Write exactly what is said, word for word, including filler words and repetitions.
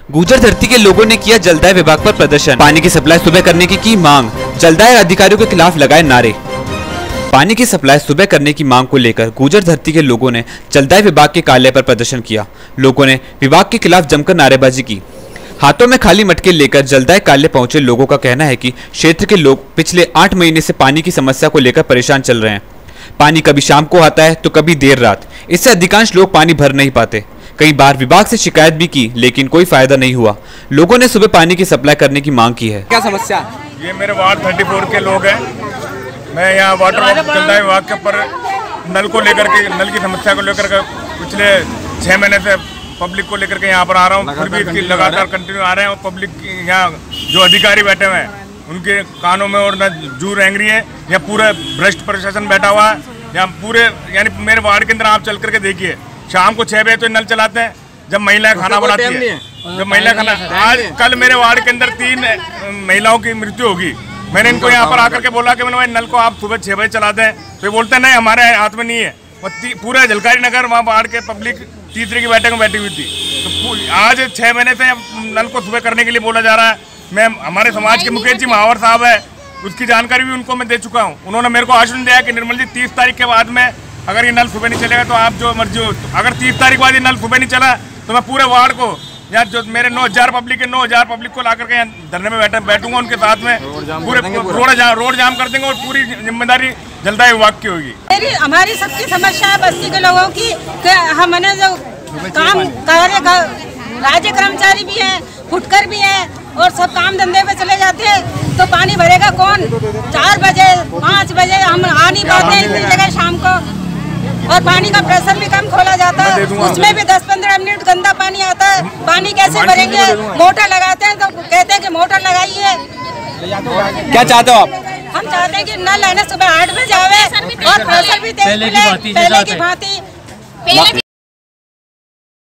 गुर्जर धरती के लोगों ने किया जलदाय विभाग पर प्रदर्शन। पानी की सप्लाई सुबह करने की की मांग। जलदाय अधिकारियों के खिलाफ लगाए नारे। पानी की सप्लाई सुबह करने की मांग को लेकर गुर्जर धरती के लोगों ने जलदाय विभाग के कार्यालय पर प्रदर्शन किया। लोगों ने विभाग के खिलाफ जमकर नारेबाजी की। हाथों में खाली मटके लेकर जलदाय कार्यालय पहुंचे लोगों का कहना है कि क्षेत्र के लोग पिछले आठ महीने से पानी की समस्या को लेकर परेशान चल रहे हैं। पानी कभी शाम को आता है तो कभी देर रात। इससे अधिकांश लोग पानी भर नहीं पाते। कई बार विभाग से शिकायत भी की लेकिन कोई फायदा नहीं हुआ। लोगों ने सुबह पानी की सप्लाई करने की मांग की है। क्या समस्या? ये मेरे वार्ड चौंतीस के लोग हैं। मैं यहाँ वाटर जलदाय विभाग के ऊपर नल को लेकर के नल की समस्या को लेकर के पिछले छः महीने से पब्लिक को लेकर के यहाँ पर आ रहा हूँ। फिर भी इसकी लगातार कंटिन्यू आ रहे हैं और पब्लिक यहाँ जो अधिकारी बैठे हुए हैं उनके कानों में और न जू रेंग रही है या पूरा भ्रष्ट प्रशासन बैठा हुआ है। यहाँ पूरे यानी मेरे वार्ड के अंदर आप चल करके देखिए, शाम को छः बजे तो नल चलाते हैं जब महिलाएं खाना बनाती है। जब महिला खाना आज कल मेरे वार्ड के अंदर तीन महिलाओं की मृत्यु होगी। मैंने इनको यहाँ पर आकर के बोला कि मैंने नल को आप सुबह छः बजे चलाते हैं तो ये बोलते हैं नहीं हमारे हाथ में नहीं है। पूरा झलकारी नगर वहाँ वार्ड के पब्लिक तीसरे की बैठक में बैठी हुई थी। तो आज छः महीने से नल को सुबह करने के लिए बोला जा रहा है। मैं हमारे समाज के मुकेश जी महावर साहब है, उसकी जानकारी भी उनको मैं दे चुका हूँ। उन्होंने मेरे को आश्वासन दिया कि निर्मल जी तीस तारीख के बाद में अगर ये नल सुबह नहीं चलेगा तो आप जो मर्जी हो। अगर तीस तारीख बाद ये नल सुबह नहीं चला तो मैं पूरे वार्ड को या जो मेरे नौ हजार पब्लिक है नौ हजार पब्लिक को ला करके यहाँ धरने में बैठा बैठूंगा उनके साथ में। पूरे रोड जाम रोड जाम कर देंगे और पूरी जिम्मेदारी जलदाय विभाग की होगी। मेरी हमारी सबकी समस्या है बस्ती के लोगों की कि हमने जो काम कार्य राज्य कर्मचारी भी है, फुटकर भी है और सब काम धंधे पे चले जाते हैं तो पानी भरेगा कौन? चार बजे पाँच बजे हम आ नहीं पाते हैं इतनी जगह शाम को। और पानी का प्रेशर भी कम खोला जाता है, उसमें भी दस पंद्रह मिनट गंदा पानी आता है। पानी कैसे भरेंगे? मोटर लगाते हैं तो कहते हैं कि मोटर लगाइए। क्या चाहते हो आप? हम चाहते हैं कि नल है ना सुबह आठ बजे आवे और प्रेशर भी तेज मिले पहले की भांति।